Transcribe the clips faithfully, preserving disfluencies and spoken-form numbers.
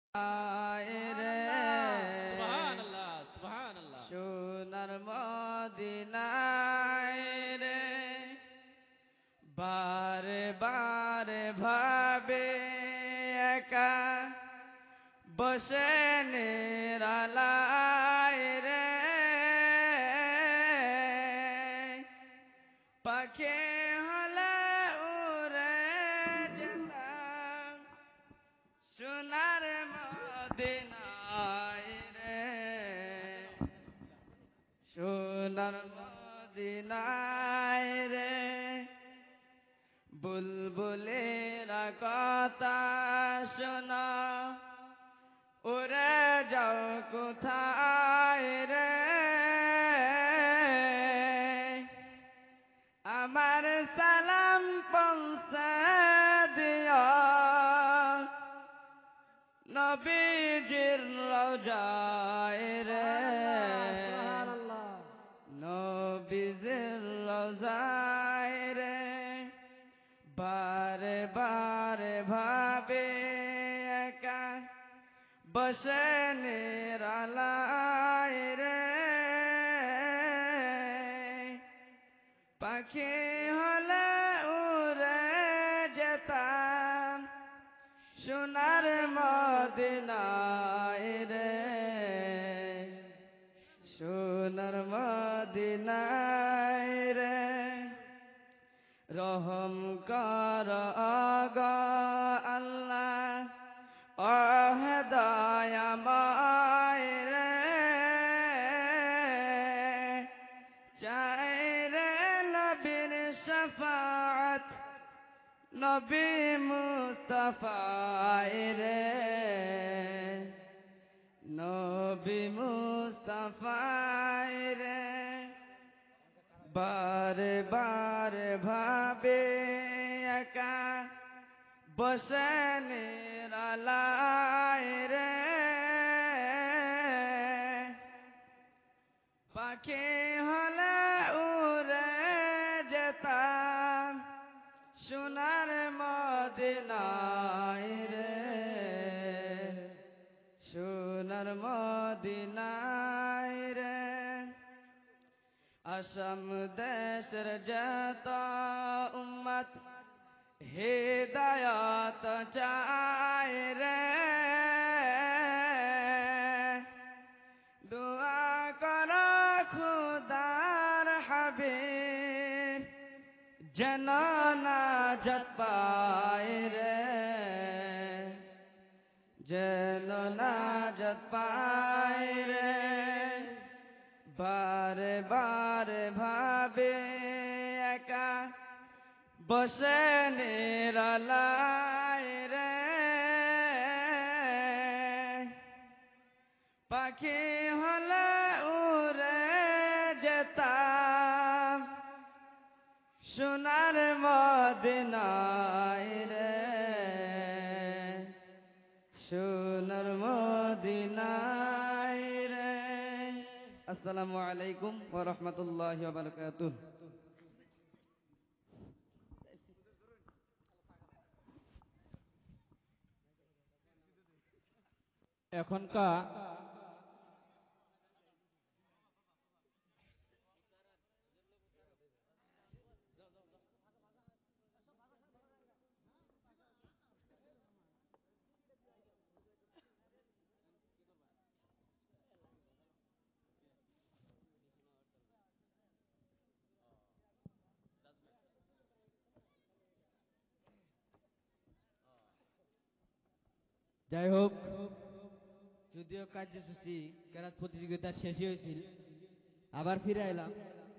রে সুবহানাল্লাহ সুবহানাল্লাহ সোনার মদিনায় রে বারে বারে ভাবে একা বসে নিরালায় রে পাখি হলে উড়ে যেতাম সোনার মদিনায় রে সোনার মদিনায় রে বুলবুলেরা কথা শোনা উড়ে যাও কোথায় রে আমার সালাম পৌঁছে দিও নবীজির রওজায় রে নবীজির রওজায় রে বারে বারে ভাবে একা বসে নিরালায় রে পাখি হলে উড়ে যেতাম সোনার মদিনায় রে সোনার মদিনায় রে রহম কর গো আল্লাহ ওহ দয়াময় রে চাই রে নবীর শফাআত নবী মুস্তাফায় রে নবী মুস্তাফায় রে বারে বারে ভাবে একা বসে নিরালায় রে পাখি হলে উড়ে যেতাম সোনার মদিনায় রে সোনার মদিনায় রে আসাম দেশের যত উম্মত হিদায়াত চায় রে দুআ কর খুদার হাবিব যেন নাজাত পায় রে যেন নাজাত পায় রে বারে বারে ভাবে একা বসে নিরালায় রে পাখি হলে উড়ে যেতাম সোনার মদিনায় রে সোনার মদিনায় রে আসসালামু আলাইকুম ওয়া রাহমাতুল্লাহি ওয়া বারাকাতুহু। এখনকার যাই হোক, যদিও কার্যসূচি কেরাত প্রতিযোগিতা শেষ হয়েছিল, আবার ফিরে এলাম।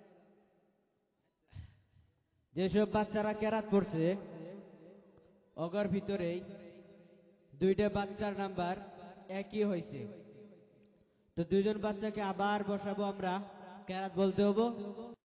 যেসব বাচ্চারা কেরাত পড়ছে অগর ভিতরেই দুইটা বাচ্চার নাম্বার একই হয়েছে, তো দুইজন বাচ্চাকে আবার বসাবো আমরা, কেরাত বলতে হবো।